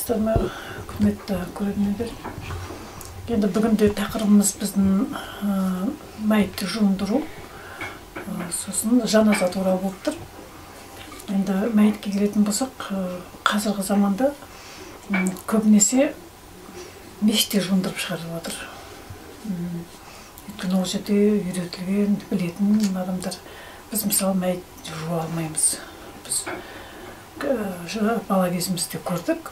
саламатсыздар ма, құрметті көрермендер. Енді бүгінде тақырыбымыз біздің мәйітті жуындыру, сосын жаназа туралы болып тұр. Енді мәйітке келетін болсақ, қазіргі заманда көбінесе мешітте жуындырып шығарып отыр. Өйткені ол жерде үйретілген, білетін адамдар. Біз мысалы мәйіт жуа алмаймыз. Біз бала кезімізде көрдік.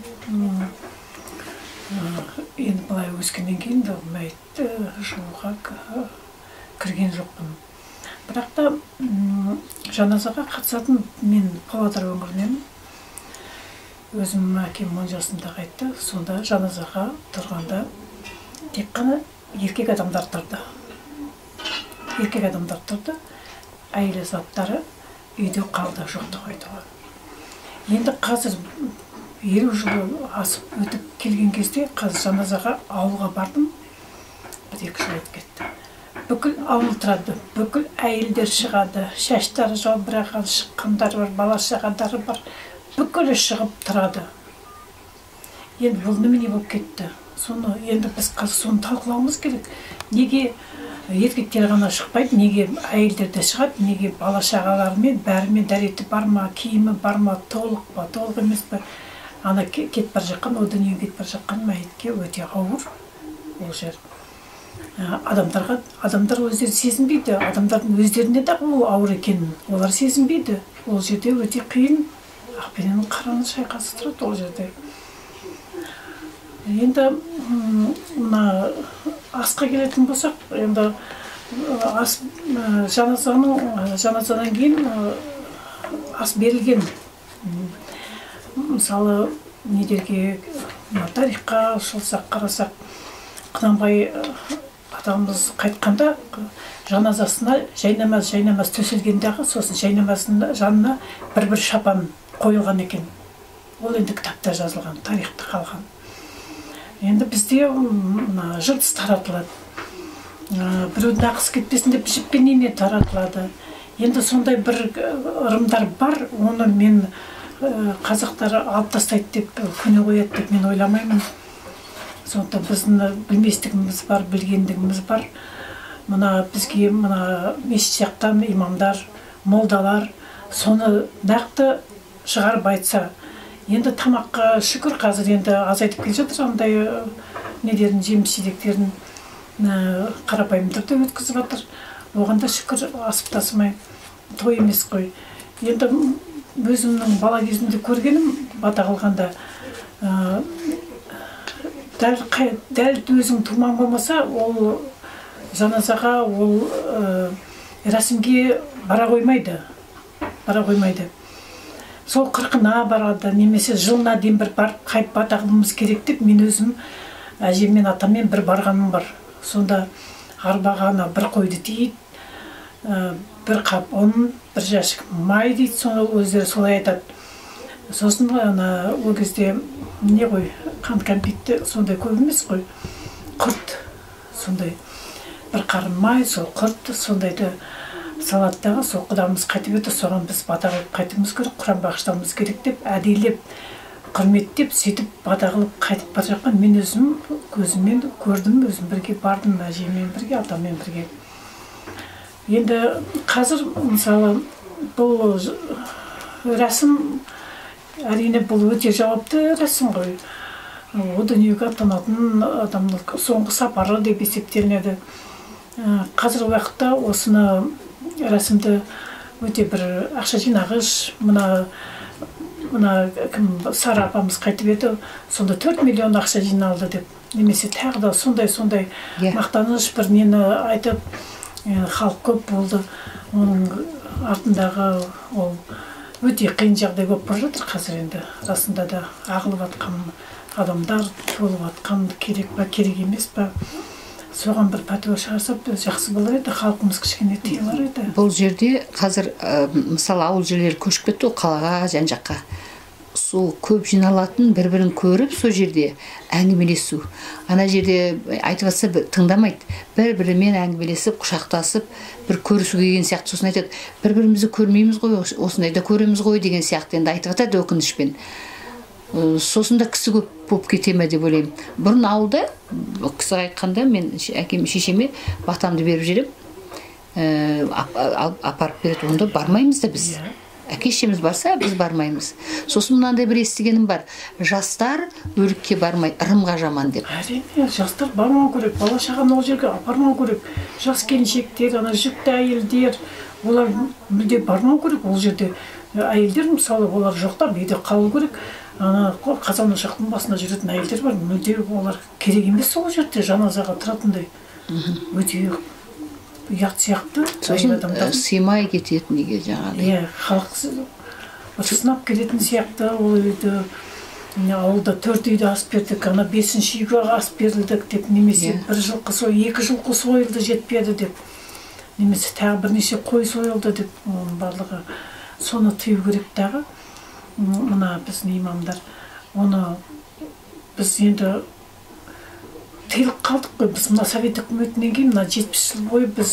Енді былай өскеннен кейін мәйітті жууға кірген жоқпын. Бірақ та жаназаға қатысатын мен Павлодар өңірінен. Өзім әкем 10 жасында қайтты. Сонда жаназаға тұрғанда тек қана еркек адамдар тұрды. Еркек адамдар тұрды. Әйел заттары үйде қалды, жоқты қайтуға. Енді қазір 50 жыл асып өтіп келген кезде қазір жаназаға ауылға бардым. 1-2 жыл өтіп кетті. Бүкіл ауыл тұрады, бүкіл әйелдер шығады, шаштары жалбыраған шыққандар бар, бала шағадары бар, бүкілі шығып тұрады. Енді бұл немене болып кетті? Соны енді біз қазір соны талқылауымыз керек. Неге еркектер ғана шықпайды, неге әйелдер де шығады, неге бала шағаларымен бәрімен дәреті бар ма, киімі бар ма, толық па, толық емес па? Ана кетіп бара жатқан, о дүниеге кетіп бара жатқан мәйітке өте ауыр ол жер. Адамдар өздері сезінбейді, адамдардың өздеріне де ол ауыр екенін олар сезінбейді. Ол жерде өте қиын, ақпенен қараны шайқасы тұрады ол жерде. Енді мына асқа келетін болсақ, енді жаназадан кейін ас берілген. Мысалы, недерге тарихқа шолсақ қарасақ, Құнанбай атамыз қайтқанда жаназасына жайнамаз төселгендағы, сосын жайнамазының жанына бір шапан қойылған екен. Ол енді кітапта жазылған, тарихта қалған. Енді бізде жыртыс таратылады. Біреудің ақысы кетпесін деп жіппеніне таратылады. Енді сондай бір ырымдар бар, оны мен қазақтар алып тастайды деп, көне қояды деп мен ойламаймын. Сондықтан біздің білместігіміз бар, білгендігіміз бар. Мына бізге мешіт жақтан имамдар, молдалар соны нақты шығарып айтса. Енді тамаққа шүкір қазір енді азайтып келе жатыр, андай недерін, жеміс-жидектерін қарапайым түрде өткізіп жатыр. Оған да шүкір, асып тасымай той емес қой. Енді өзімнің бала кезімде көргенім бата қылғанда, дәл өзің туман болмаса, ол жаназаға, ол рәсімге бара қоймайды. Сол қырқына барады, немесе жылына дейін бір барып қайып бата қылуымыз керек деп, мен өзім әжеммен атаммен бір барғаным бар. Сонда арбаға бір қойды дейді, бір қап ұн, бір жәшік май дейді, соны өздері солай айтады. Сосын ол кезде не ғой, қант кәмпитті сондай көп емес қой, құрт, сондай бір қарын май, сол құрт, сондайды салаттағы, сол құдамыз қайтып еді, соған біз бата қылып қайтымыз керек, Құран бағыштауымыз керек деп, әдейлеп, құрметтеп, сөйтіп бата қылып қайтып бара жатқан мен өзім көзіммен көрдім, өзім бірге бардым, әжеммен бірге, атаммен бірге. Енді қазір, мысалы, бұл рәсім, әрине бұл өте жауапты рәсім ғой. О дүниеге аттанатын адамның соңғы сапары деп есептелінеді. Қазір уақытта осыны рәсімді өте бір ақша жинағыш, мына Сара апамыз қайтып еді, сонда 4 миллион ақша жиналды деп, немесе тағы да сондай мақтаныш бір нені айтып, халық көп болды, оның артындағы ол өте қиын жағдай көп бара жатыр қазір. Енді расында да ағылып атқан адамдар, толып атқан, керек па, керек емес па, соған бір пәтуа шығарсап жақсы болар еді, халқымыз кішкене тыйылар еді. Бұл жерде қазір мысалы ауыл жерлері көшіп кетті, қалаға, жан жаққа. Сол көп жиналатын, бір-бірін көріп, сол жерде әңгімелесу. Ана жерде айтып жатса тыңдамайды. Бір-бірімен әңгімелесіп, құшақтасып, бір көрісуге деген сияқты. Сосын айтады, бір-бірімізді көрмейміз ғой, осындайда көреміз ғой деген сияқты енді айтып жатады өкінішпен. сосын да кісі көп болып кете ме деп ойлаймын. Бұрын ауылда кісі айтқанда мен әкем шешеме батамды беріп жіберем, апарып береді, онда бармаймыз да біз. Әке шешеміз барса біз бармаймыз. Сосын мынандай бір естігенім бар, жастар өлікке бармай, ырымға жаман деп. Әрине, жастар бармау керек, бала шағаны ол жерге апармау керек. Жас келіншектер, жүкті әйелдер, олар мүлде бармау керек. Ол жерде әйелдер мысалы олар жоқтап үйде қалу керек. Қазан ошақтың басында жүретін әйелдер бар, мүлде олар керек емес ол жерде жаназаға тұратындай. Өте ұят сияқты. Сосын сыймай кететін неге жаңағы. Халық сынап кететін сияқты. Ол үйді ауылда 4 үйді ас бердік, 5-ші үйге ас берілдік деп, немесе 1 жылқы сойылды, 2 жылқы сойылды жетпеді деп, немесе тағы бірнеше қой сойылды деп, барлығы соны тыю керек дағы. Мына біздің имамдар, оны біз енді тыйылып қалдық қой. Біз мына совет үкіметінен кейін, мына 70 жыл бойы біз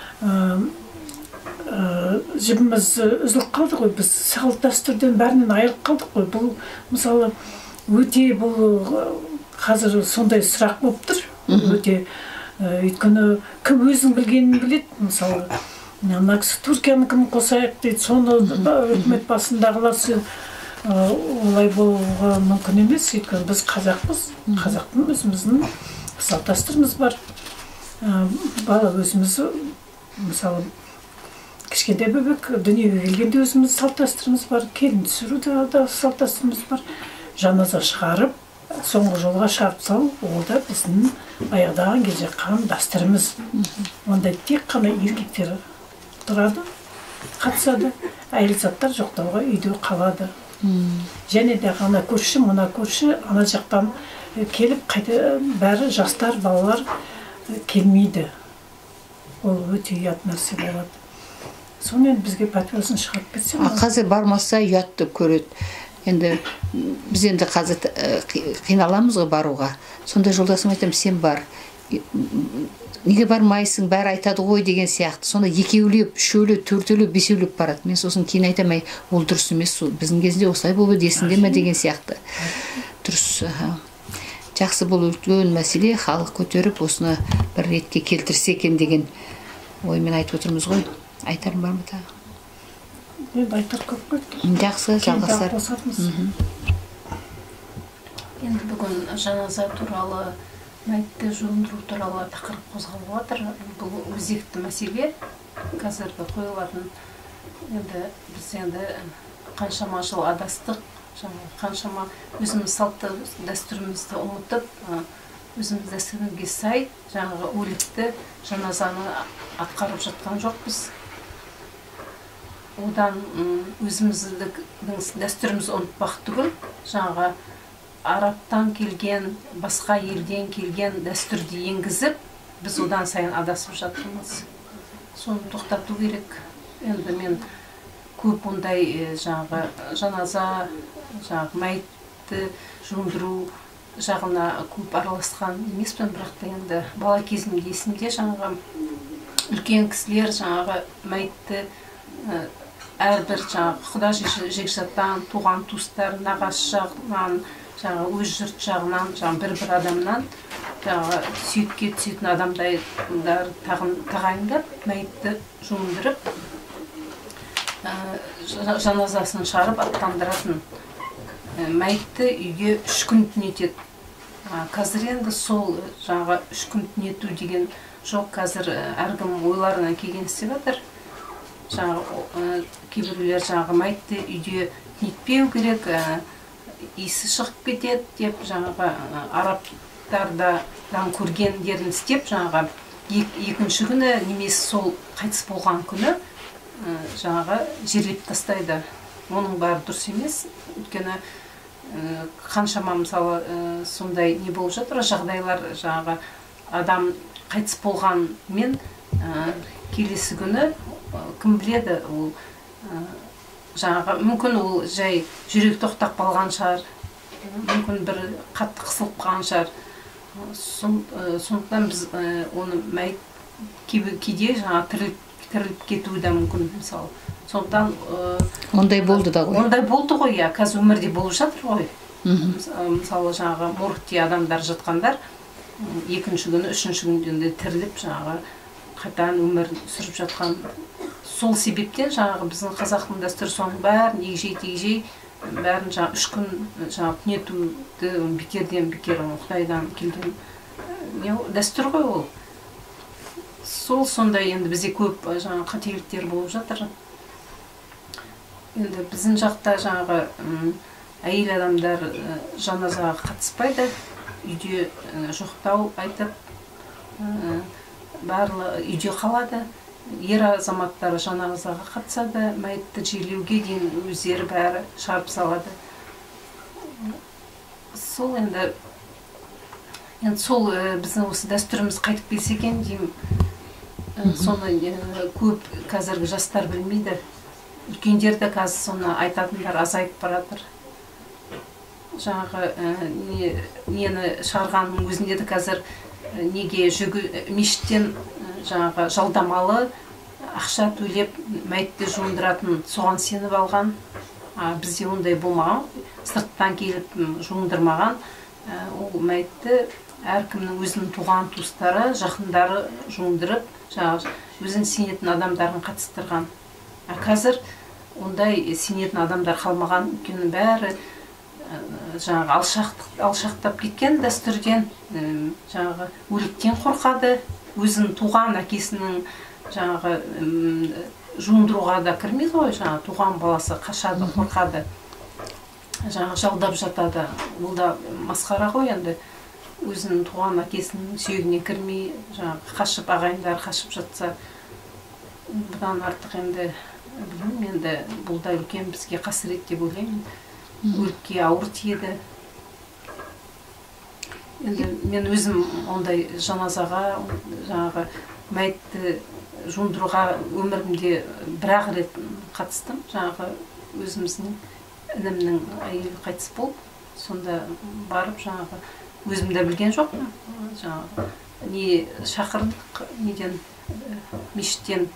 жібіміз үзіліп қалды ғой. Біз салт дәстүрден бәрінен айырылып қалдық қой. Бұл мысалы өте қазір сондай сұрақ болып тұр. Өте өйткені кім өзің білгенін біледі. Мысалы мына кісі Түркияны кім қосайық дейді, соны үкімет басындағылар олай болуға мүмкін емес. Өйткені біз қазақпыз, қазақтың өзіміздің салт дәстүріміз бар. Бала өзіміз мысалы кішкентай бөбек дүниеге келгенде өзіміз салт дәстүріміз бар, келін түсіруде салт дәстүріміз бар. Жаназа шығарып, соңғы жолға шығарып салу, ол да біздің баяғыдан келе жатқан дәстүріміз. Онда тек қана еркектер тұрады, қатысады, әйел заттар жоқтауға үйде қалады. Және де ана көрші, мына көрші, ана жақтан келіп қайта бәрі жастар, балалар келмейді. Ол өте ұят нәрсе болады. Сонымен бізге пәтуасын шығарып кетсе. Қазір бармаса ұятты көреді. Енді біз енді қазір қиналамыз ғой баруға. Сонда жолдасым айтам, сен бар. Неге бармайсың, бәрі айтады ғой деген сияқты. Сонда екеулеп, үшеулеп, төртеулеп, бесеулеп барады. Мен сосын кейін айтамай, ол дұрыс емес, біздің кезінде осылай болып десінде ме деген сияқты. Дұрыс. Жақсы, бұл үлкен мәселе, халық көтеріп, осыны бір ретке келтірсе екен деген оймен айтып отырмыз ғой. Айтарым бар ма тағы? Енді айтар көп қой. Жақсы, жалғастар. Енді бүгін жаназа туралы, мәйітті жуындыру туралы тақырып қозғалып жатыр. Бұл өзекті мәселе. Қазіргі қойылатын, енді біз енді қаншама жыл адастық, қаншама өзіміз салт дәстүрімізді ұмытып, өзіміз дәстүрімізге сай жаңағы өлікті жаназаны атқарып жатқан жоқпыз. Одан өзіміздің дәстүріміз ұмытпақ түгіл, жаңағы Арабтан келген, басқа елден келген дәстүрді енгізіп, біз одан сайын адасып жатырмыз. Соны тоқтату керек. Енді мен көп ондай жаңағы жаназа, жаңағы мәйітті жуындыру жағына көп араласқан емеспін, бірақ та енді бала кезімде есімде жаңағы үлкен кісілер жаңағы мәйітті әрбір жаңағы құда жекжаттан, туған туыстар, нағашы жағынан, жаңағы өз жұрт жағынан, жаңағы бір адамнан жаңағы сүйекке түсетін адамдар тағайындап мәйітті жуындырып жаназасын шығарып аттандыратын. Мәйітті үйге 3 күн түнетеді. Қазір енді сол жаңағы 3 күн түнету деген жоқ. Қазір әркім ойларына келген істеп жатыр. Кейбіреулер жаңағы мәйітті үйде түнетпеу керек, иісі шығып кетеді деп, жаңағы арабтардан көргендерін істеп, жаңағы екінші күні немесе сол қайтыс болған күні жаңағы жерлеп тастайды. Оның бәрі дұрыс емес. Өйткені қаншама мысалы сондай не болып жатыр, жағдайлар, жаңағы адам қайтыс болған мен келесі күні кім біледі, ол жаңағы мүмкін ол жай жүрек тоқтап қалған шығар, мүмкін бір қатты қысылып қалған шығар. Сондықтан біз оны мәйіт кейде жаңағы тіріліп кетуі де мүмкін, мысалы. Сондықтан ондай болды да ғой. Ондай болды ғой, қазір өмірде болып жатыр ғой. мысалы жаңағы моргте адамдар жатқандар екінші күні үшінші күнде тіріліп жаңағы қайтадан өмір сүріп жатқан. Сол себептен жаңағы біздің қазақтың дәстүрі соның бәрін егжей-тегжей бәрін жаңағы 3 күн жаңағы түнетуді бекерден бекер Құдайдан келген дәстүр ғой ол. Сол сондай енді бізде көп жаңағы қателіктер болып жатыр. Енді біздің жақта жаңағы әйел адамдар жаназаға қатыспайды, үйде жоқтау айтып, барлығы үйде қалады. Ер азаматтар жаназаға қатысады, мәйітті жерлеуге дейін өздері бәрі шығарып салады. Сол енді сол біздің осы дәстүріміз қайтып келсе екен деймін. Соны көп қазіргі жастар білмейді. Үлкендер де қазір соны айтатындар азайып баратыр. Жаңағы нені шығарғанның өзінде де қазір неге мешіттен жаңағы жалдамалы ақша төлеп мәйітті жуындыратын соған сеніп алған. Бізде ондай болмаған, сырттан келіп жуындырмаған. Ол мәйітті әркімнің өзінің туған туыстары, жақындары жуындырып, жаңағы өзін сенетін адамдарын қатыстырған. Қазір ондай сенетін адамдар қалмаған, өйткені бәрі жаңағы алшақтап кеткен дәстүрден, жаңағы өліктен қорқады, өзін туған әкесінің жаңағы жуындыруға да кірмейді ғой, жаңағы туған баласы қашады, қорқады, жаңағы жалдап жатады. Ол да масқара ғой енді, өзінің туған әкесінің сүйегіне кірмей, жаңағы қашып, ағайындар қашып жатса, бұдан артық енді білмеймін, енді бұл да үлкен бізге қасірет деп ойлаймын. Өлікке ауыр тиеді. Енді мен өзім ондай жаназаға, жаңағы мәйітті жуындыруға өмірімде бір-ақ рет қатыстым. Жаңағы өзіміздің інімнің әйелі қайтыс болып, сонда барып жаңағы өзімді білген жоқпын. Жаңағы не шақырдық, неден мешіттен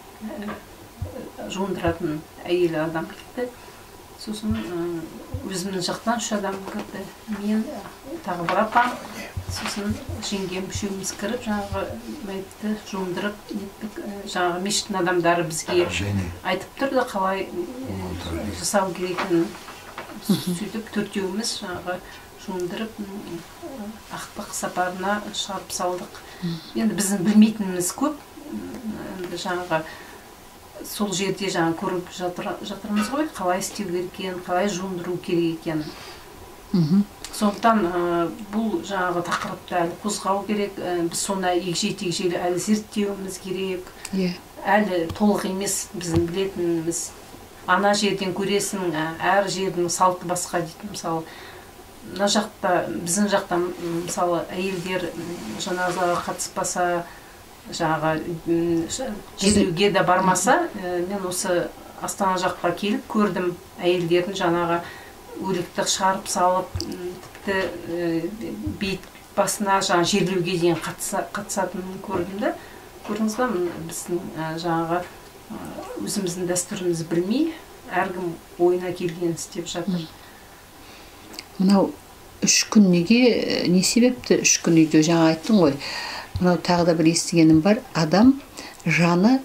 жуындыратын әйелі адам келді. Сосын өзімнің жақтан 3 адам кірді. Мен тағы бір апам, сосын жеңгем үшеуміз кіріп, жаңағы мәйітті жуындырып, жаңағы мешіттің адамдары бізге айтып тұрды, қалай жасау керекін. Сөйтіп төртеуміз жаңағы жуындырып, ақтық сапарына шығарып салдық. Енді біздің білмейтініміз көп. Жаңағы сол жерде жаңа көріп жатырмыз ғой, қалай істеу керек екен, қалай жуындыру керек екен. Сондықтан бұл жаңағы тақырыпты әлі қозғау керек, біз соны егжей-тегжейлі әлі зерттеуіміз керек. Әлі толық емес біздің білетініміз. Ана жерден көресің, әр жердің салты басқа дейді. Мысалы, мына жақта, біздің жақта мысалы әйелдер жаназаға қатыспаса, жаңағы жерлеуге де бармаса, мен осы Астана жаққа келіп көрдім, әйелдердің жаңағы өлікті шығарып салып, тіпті бейіт басына жаңағы жерлеуге дейін қатысатынын көрдім де. Көрдіңіз ба, біздің жаңағы өзіміздің дәстүрімізді білмей, әркім ойына келгенін істеп жатыр. Мынау 3 күн неге, не себепті 3 күн үйде жаңа айттың ғой? Мынау тағы да бір естігенім бар, адам жаны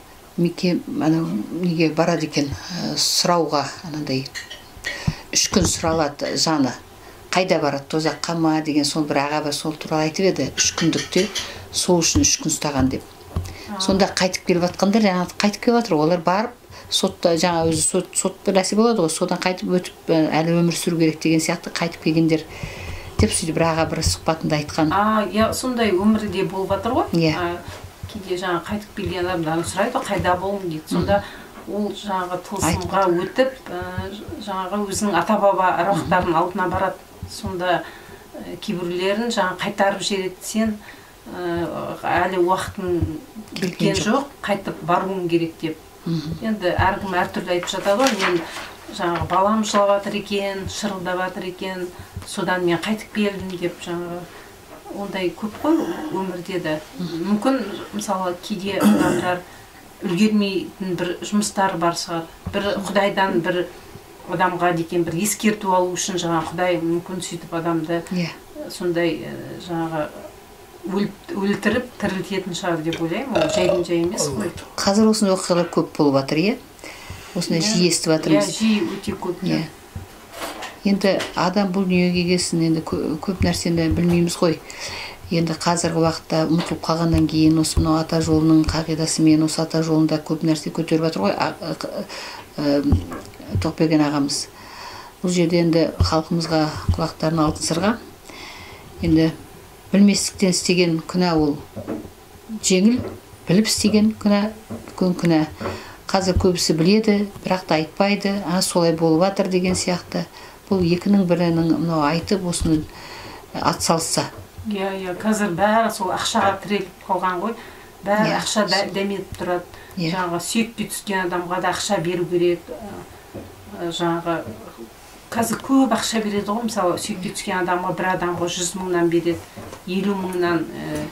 неге барады екен, сұрауға, анандай 3 күн сұралады жаны. Қайда барады, тозаққа ма деген сол бір аға бар, сол туралы айтып еді, 3 күндікте сол үшін 3 күн ұстаған деп. Сонда қайтып келіп жатқандар, жаңағы қайтып келіп жатыр, олар барып, сотта жаңа өзі сот бір нәрсе болады ғой, содан қайтып өтіп әлі өмір сүру керек деген сияқты қайтып келгендер деп сөйтіп бір аға бір сұхбатында айтқан. Сондай өмірде болып жатыр ғой. Кейде жаңа қайтып келген адамдарын сұрайды, қайда болдың дейді. Сонда ол жаңағы тылсымға өтіп, жаңағы өзінің ата-баба аруақтарының алдына барады. Сонда кейбіреулерін жаңа қайтарып жібереді, сен әлі уақытың кеткен жоқ, қайтып баруың керек деп. Енді әркім әртүрлі айтып жатады ғой, мен жаңағы балам жылап жатыр екен, шырылдап жатыр екен, содан мен қайтып келдім деп, жаңағы ондай көп қой өмірде де. Мүмкін мысалы кейде адамдар үлгермейтін бір жұмыстар бар шығар, бір Құдайдан бір адамға деген бір ескерту алу үшін жаңағы Құдай мүмкін сөйтіп адамды сондай жаңағы өлтіріп тірілтетін шығар деп ойлаймын. Ол жайдан жай емес қой. Қазір осындай оқиғалар көп болып жатыр, иә? Осындай жиі естіп жатырмыз. Жиі өте көп. Енді адам бұл дүниеге келсін, енді көп нәрсені білмейміз ғой. Енді қазіргі уақытта ұмытылып қалғаннан кейін осы мынау ата жолының қағидасымен осы ата жолында көп нәрсе көтеріп жатыр ғой Тоқберген ағамыз. Бұл жерде енді халқымызға құлақтарын алтын сырға. Енді білместіктен істеген күнә ол жеңіл, біліп істеген күнә үлкен күнә. Қазір көбісі біледі, бірақ та айтпайды, солай болып жатыр деген сияқты. Бұл екінің бірінің мынау айтып осыны атсалса. Қазір бәрі сол ақшаға тіреліп қалған ғой. Бәрі ақша дәметіп тұрады. Жаңағы сүйекке түскен адамға да ақша беру керек. Жаңағы қазір көп ақша береді ғой. Мысалы, сүйекке түскен адамға бір адамға 100 мыңнан береді, 50 мыңнан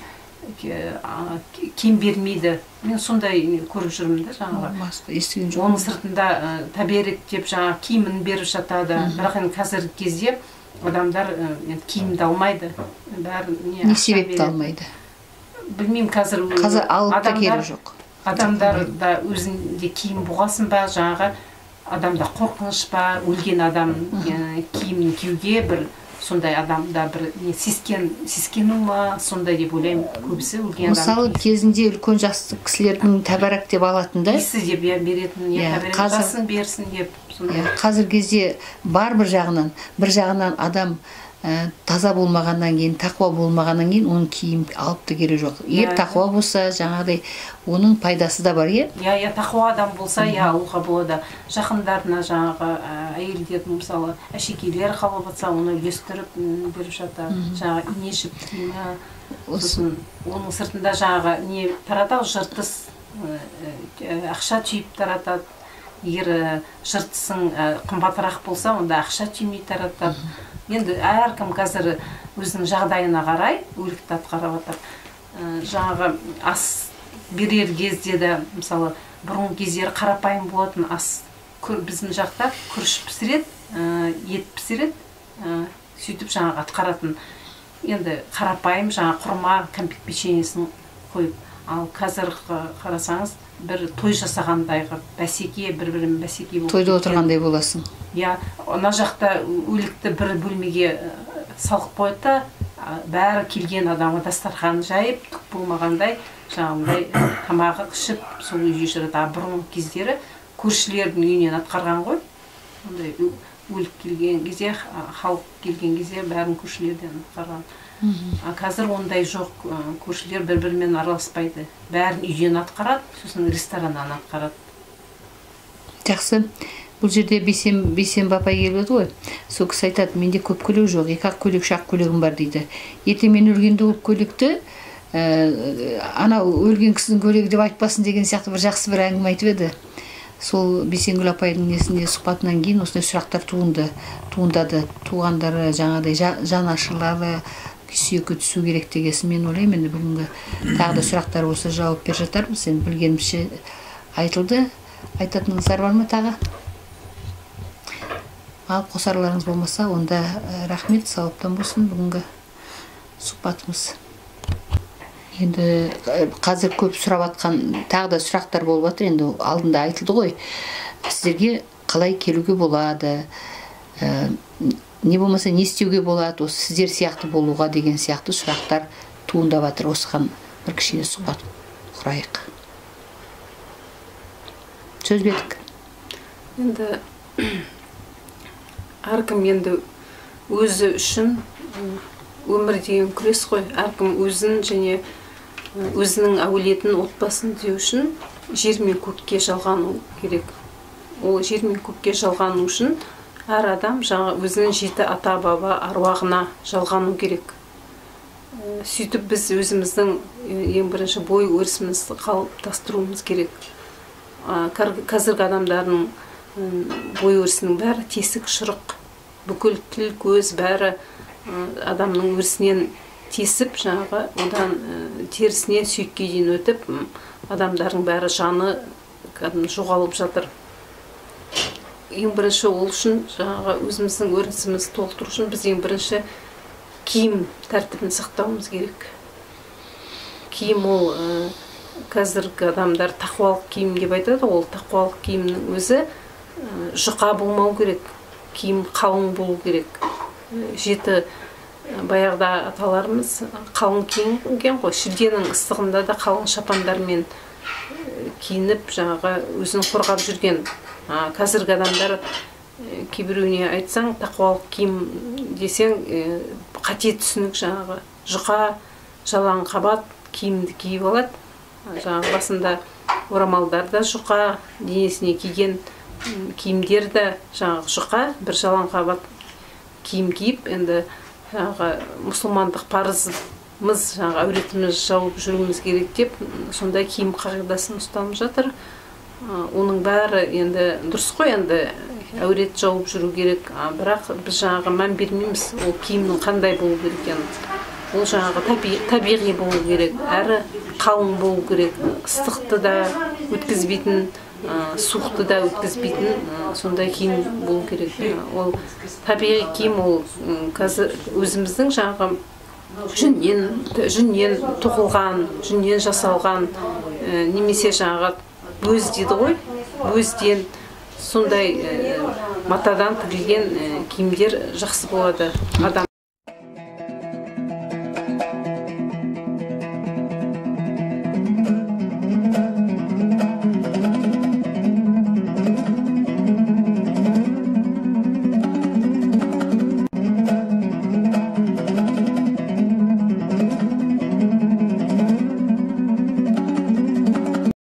кем бермейді. Мен сондай көріп жүрмін да жаңағы. Оның сыртында таберек деп жаңағы киімін беріп жатады. Бірақ енді қазіргі кезде адамдар киімді алмайды. Не себепті алмайды? Білмеймін, қазір алып та керегі жоқ. Адамдар да өзінде киім бұғасын ба, жаңағы адамда қорқыныш па, өлген адам киімін киюге бір сондай адамда бір сескену ма, сондай деп ойлаймын. Көбісі өлген адам. Мысалы, кезінде үлкен жасты кісілердің тәбәрәк деп алатын да. Исі деп беретін, тәбәрәк жасын берсін деп. Қазір кезде бар бір жағынан адам таза болмағаннан кейін, тақуа болмағаннан кейін оның киім алып та керегі жоқ. Егер тақуа болса, жаңағыдай оның пайдасы да бар, иә? Тақуа адам болса, алуға болады. Жақындарына жаңағы әйелдердің мысалы әшекейлері қалып жатса, оны үлестіріп беріп жатады. Жаңағы ине жіп киімі, оның сыртында жаңағы не таратады, жыртыс ақша түйіп таратады. Егер жыртысың қымбатырақ болса, онда ақша түймей таратады. Енді әркім қазір өзінің жағдайына қарай өлікті атқарып жатыр. Жаңағы ас берер кезде де, мысалы, бұрынғы кездері қарапайым болатын ас біздің жақта күріш пісіреді, ет пісіреді, сөйтіп жаңағы атқаратын. Енді қарапайым жаңағы құрма, кәмпит печеньесін қойып. Ал қазір қарасаңыз, бір той жасағандайғы бәсеке, бір-бірін бәсеке болып. Тойда отырғандай боласың. Ана жақта өлікті бір бөлмеге салып қойды, бәрі келген адамға дастархан жайып, түк болмағандай, жаңағындай тамағы ішіп, сол үйге жүреді. Бұрын кездері көршілердің үйінен атқарған ғой. Өлік келген кезде, халық келген кезде бәрін көршілерден атқарған. Қазір ондай жоқ, көршілер бір-бірімен араласпайды. Бәрін үйден атқарады, сосын рестораннан атқарады. Жақсы. Бұл жерде бейсен бапай келеді ғой. Сол кісі айтады, менде көп көйлек жоқ, 2 көйлек, 3 көйлегім бар дейді. Ертең мен өлгенде ол көйлекті анау өлген кісінің көйлегі деп айтпасын деген сияқты бір жақсы бір әңгіме айтып еді. Сол Бейсенгүл апайдың несінде сұхбатынан кейін осындай сұрақтар туындады. Туғандары жаңағыдай жан ашырлары сүйекке түсу керек дегесін мен ойлаймын. Енді бүгінгі тағы да сұрақтар болса жауап беріп жатармыз. Енді білгенімше айтылды. Айтатыныңыздар бар ма тағы? Ал қосарларыңыз болмаса, онда рахмет, сауаптан болсын бүгінгі сұхбатымыз. Енді қазір көп сұрап атқан тағы да сұрақтар болып жатыр. Енді алдында айтылды ғой. Сіздерге қалай келуге болады? Не болмаса не істеуге болады? Осы сіздер сияқты болуға деген сияқты сұрақтар туындап жатыр. Осыған бір кішкене сұхбат құрайық. Сөз бердік. Енді әркім енді өзі үшін өмір деген күрес қой. Әркім өзін және өзінің әулетін, отбасын деу үшін жер мен көкке жалғану керек. Ол жер мен көкке жалғану үшін әр адам жаңа өзінің 7 ата-баба аруағына жалғану керек. Сөйтіп біз өзіміздің ең бірінші бой өрісімізді қалыптастыруымыз керек. Қазіргі адамдардың бой өрісінің бәрі тесік, шұрық, бүкіл тіл, көз бәрі адамның өрісінен тесіп, жаңағы одан терісінен сүйекке дейін өтіп, адамдардың бәрі жаны жоғалып жатыр. ең бірінші ол үшін жаңағы өзіміздің өрісімізді толтыру үшін біз ең бірінші киім тәртібін сақтауымыз керек. Киім ол қазіргі адамдар тақуалық киім деп айтады, ол тақуалық киімнің өзі жұқа болмау керек, киім қалың болу керек. Жеті баяғыда аталарымыз қалың киінген ғой, шілденің ыстығында да қалың шапандармен киініп жаңағы өзін қорғап жүрген. Қазіргі адамдар кейбіреуіне айтсаң тақуалық киім десең қате түсінік, жаңағы жұқа жалаң қабат киімді киіп алады. Жаңағы басында орамалдар да жұқа, денесіне киген киімдер де жаңағы жұқа, бір жалаң қабат киім киіп, енді жаңағы мұсылмандық парызымыз, жаңағы әуретіміз жауып жүруіміз керек деп, сондай киім қағидасын ұстанып жатыр. Оның бәрі енді дұрыс қой, енді әурет жауып жүру керек, бірақ біз жаңағы мән бермейміз, ол киімнің қандай болу керек екенін. Ол жаңағы табиғи болу керек, әрі қалың болу керек, ыстықты да өткізбейтін, суықты да өткізбейтін сондай киім болу керек. Ол табиғи киім, ол қазір өзіміздің жаңағы жүннен тоқылған, жүннен жасалған, немесе жаңағы бөз дейді ғой, бөзден сондай матадан тігілген киімдер жақсы болады.